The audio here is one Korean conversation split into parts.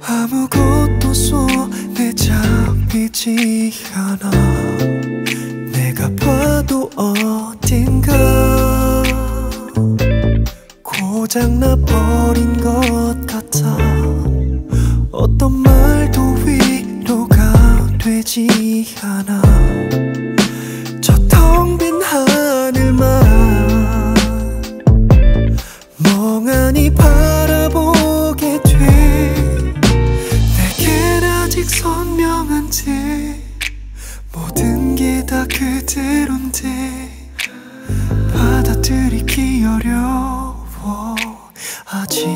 아무것도 손에 잡히지 않아. 내가 봐도 어딘가 고장나 버린 것 같아. 어떤 말도 위로가 되지 않아. 저 텅 빈 하늘만 멍하니 바라보게 돼. 내겐 아직 선명한데 모든 게 다 그대로인데 받아들이기 어려워 아직.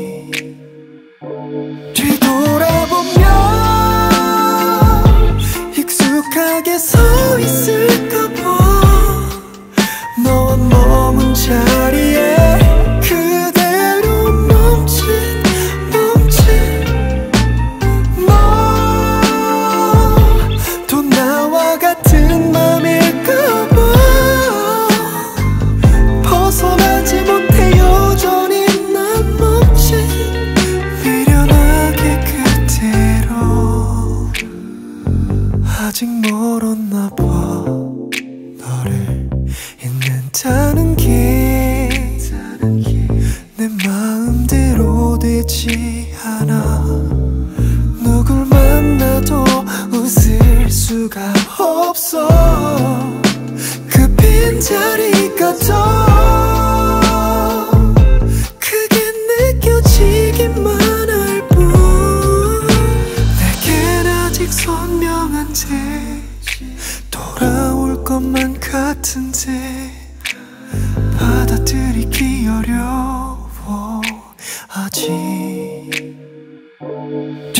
뒤돌아보면 익숙하게 서 있을까봐 너와 머문 자리에 그대로 멈춘 너도 나와 같은 맘일까봐 벗어나지 못해 여전히 난 멈춘 미련하게 그대로. 아직 멀었나봐 너를 잊는다는 게 내 마음대로 되지 않아. 누굴 만나도 웃을 수가 없어. 그 빈자리가 더 크게 느껴지기만 할 뿐. 내겐 아직 선명한데 돌아올 것만 같은데 받아들이기 어려워 아직.